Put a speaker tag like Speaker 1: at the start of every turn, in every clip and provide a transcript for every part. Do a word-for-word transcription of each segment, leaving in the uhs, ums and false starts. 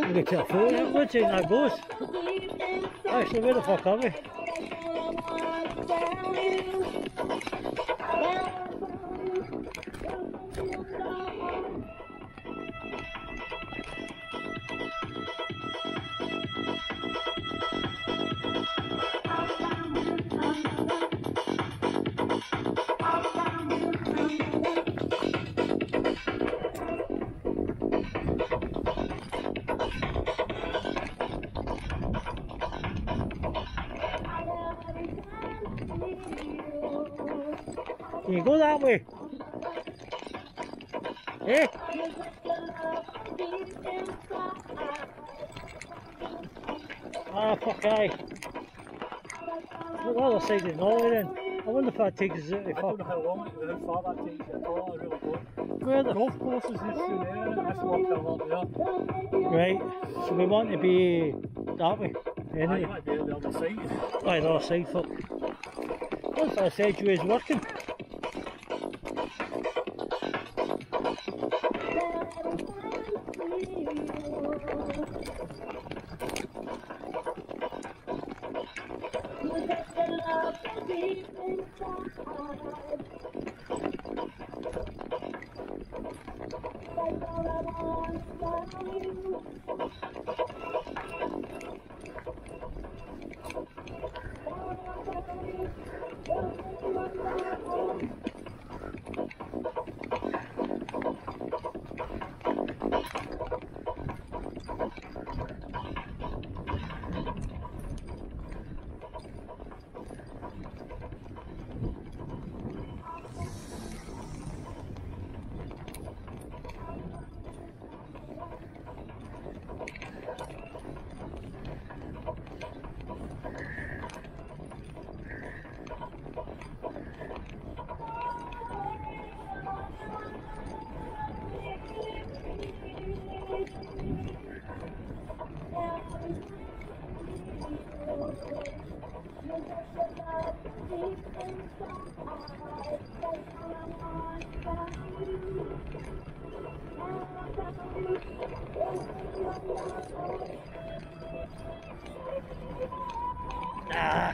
Speaker 1: We get to a photo. Yeah, let's see how that goes. Actually, where the fuck are we? Can you go that way? Eh? Ah, fuck aye. Look, the other side of Norway then. I wonder if that takes us out the
Speaker 2: I
Speaker 1: fuck.
Speaker 2: don't know how long, how far that takes you at all, I really don't.
Speaker 1: Where the
Speaker 2: Golf course is just through there, and that's what I'm up there.
Speaker 1: Right, so we want to be that way.
Speaker 2: I
Speaker 1: Anyway.
Speaker 2: might be on the other side.
Speaker 1: Aye, the other side, fuck. Once I said you was working. Ah.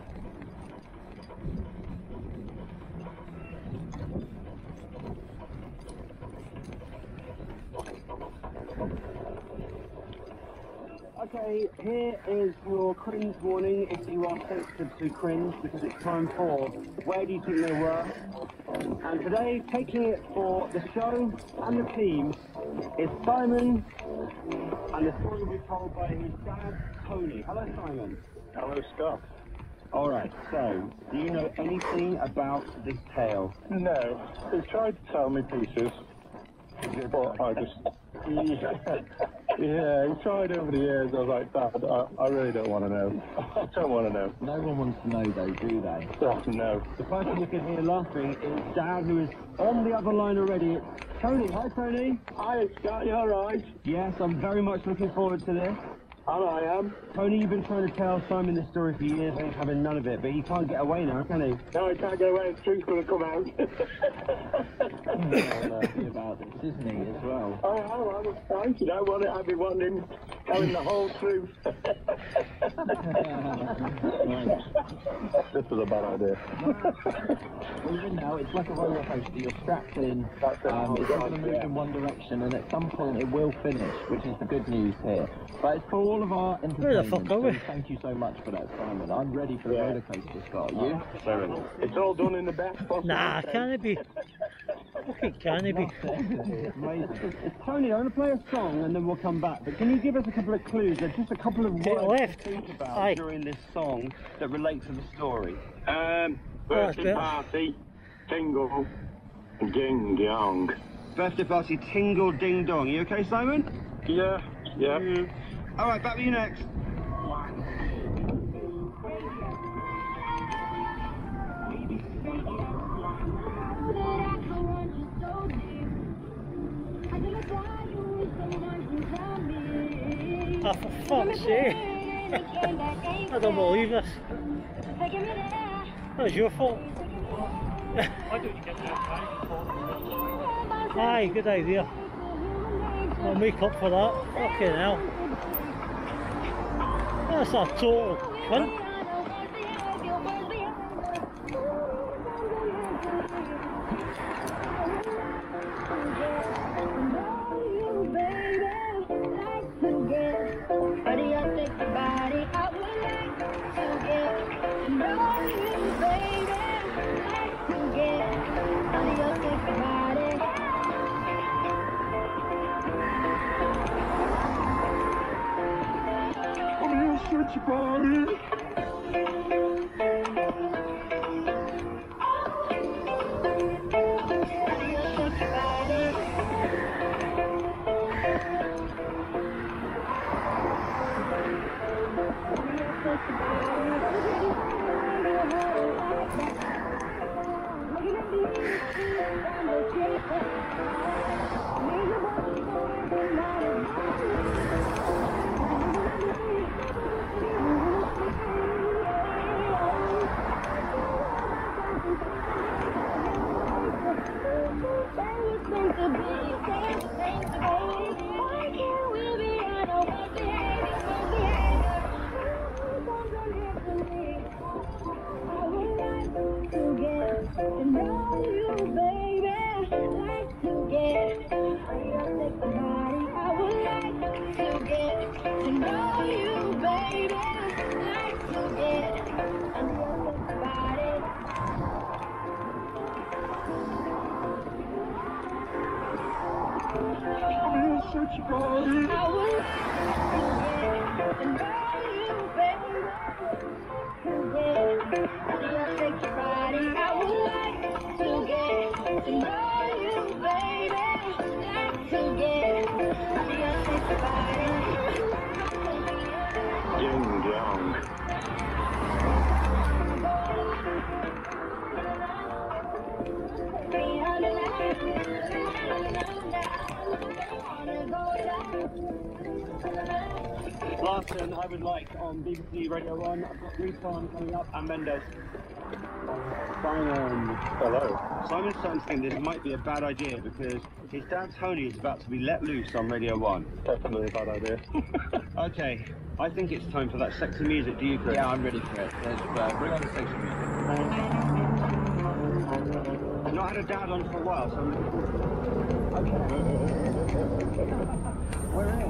Speaker 3: Okay, here is your cringe warning if you are sensitive to cringe, because it's time for Where Do You Think They Were? And today, taking it for the show and the team is Simon, and the story will be told by his dad, Tony. Hello, Simon.
Speaker 4: Hello, Scott.
Speaker 3: Alright, so, do you know anything about this tale?
Speaker 4: No, they tried to tell me pieces, but I just... Yeah, yeah, he tried over the years. I was like, Dad, I, I really don't want to know. I don't want to know.
Speaker 3: No one wants to know though, do they?
Speaker 4: Oh, no.
Speaker 3: The person you can hear laughing is Dad, who is on the other line already. It's Tony. Hi, Tony.
Speaker 4: Hi, Scott, you alright?
Speaker 3: Yes, I'm very much looking forward to this.
Speaker 4: And I am.
Speaker 3: Tony, you've been trying to tell Simon this story for years and he's having none of it, but he can't get away now, can he?
Speaker 4: No, I can't get away. The truth's going to come out.
Speaker 3: He's learning about this, isn't he, as well?
Speaker 4: I am. I'm excited. I want it. I've been wanting, telling the whole truth. This was a bad idea.
Speaker 3: Well, even now, it's like a roller coaster. You're strapped in.
Speaker 4: That's it.
Speaker 3: Um, it's going to move
Speaker 4: Yeah.
Speaker 3: in one direction, and at some point it will finish, which is the good news here. But it's for all of our
Speaker 1: Where
Speaker 3: entertainment.
Speaker 1: the fuck are we?
Speaker 3: So thank you so much for that, Simon. I'm ready for the
Speaker 4: Yeah.
Speaker 3: roller coaster, Scott. Are you?
Speaker 4: Very nice. It's all done in the best possible
Speaker 1: Nah,
Speaker 4: way.
Speaker 1: can it be? Okay, can it be?
Speaker 3: Amazing. Tony, I'm going to play a song and then we'll come back. But can you give us a couple of clues? There's just a couple of
Speaker 1: To the
Speaker 3: words
Speaker 1: left.
Speaker 3: to think about
Speaker 1: Aye.
Speaker 3: during this song that relate to the story.
Speaker 4: Um,
Speaker 1: Oh, it's
Speaker 4: birthday
Speaker 1: better.
Speaker 4: party, tingle, ding dong.
Speaker 3: Birthday party, tingle ding dong. You okay, Simon?
Speaker 4: Yeah, yeah.
Speaker 3: Mm. All right, back with you next.
Speaker 1: Oh, for fuck's sake. I don't believe this. That was your fault.
Speaker 2: Why don't you get that right?
Speaker 1: Aye, good idea. I'll make up for that. Fucking hell. That's a total cunt.
Speaker 4: Search your body. Search your body.
Speaker 5: I would like to know you, baby. To get to your sexy body. I would like to get to know you, baby. Like to get to your sexy body.
Speaker 4: Ding dong.
Speaker 3: Larson, I would like on B B C Radio one. I've got Refon coming up and Mendes.
Speaker 4: Simon, hello.
Speaker 3: Simon's starting to think this might be a bad idea because his dad Tony is about to be let loose on Radio one.
Speaker 4: Definitely a bad idea.
Speaker 3: Okay, I think it's time for that sexy music. Do you, Chris?
Speaker 2: Yeah, I'm ready for it. Let's uh, bring on the sexy music.
Speaker 3: I've not had a dad on for a while, so I'm
Speaker 2: We're in.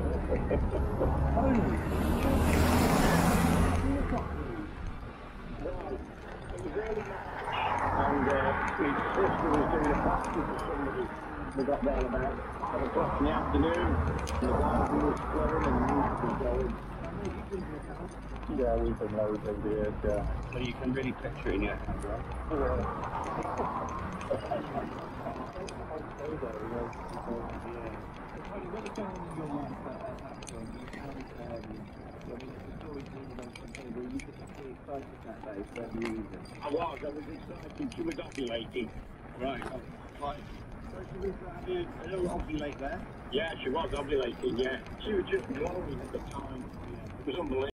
Speaker 4: And uh, his sister was doing a party for somebody. We got there about seven o'clock in the afternoon. And the garden was flowing and the music was going. Yeah, we've been loads over the years, yeah.
Speaker 3: so you can really picture it in your head, right?
Speaker 4: I was, I was excited. She was ovulating.
Speaker 3: Right. Right. So she was uh, a little ovulate there.
Speaker 4: Yeah, she was ovulating, yeah. She was just glowing at the time. It was unbelievable.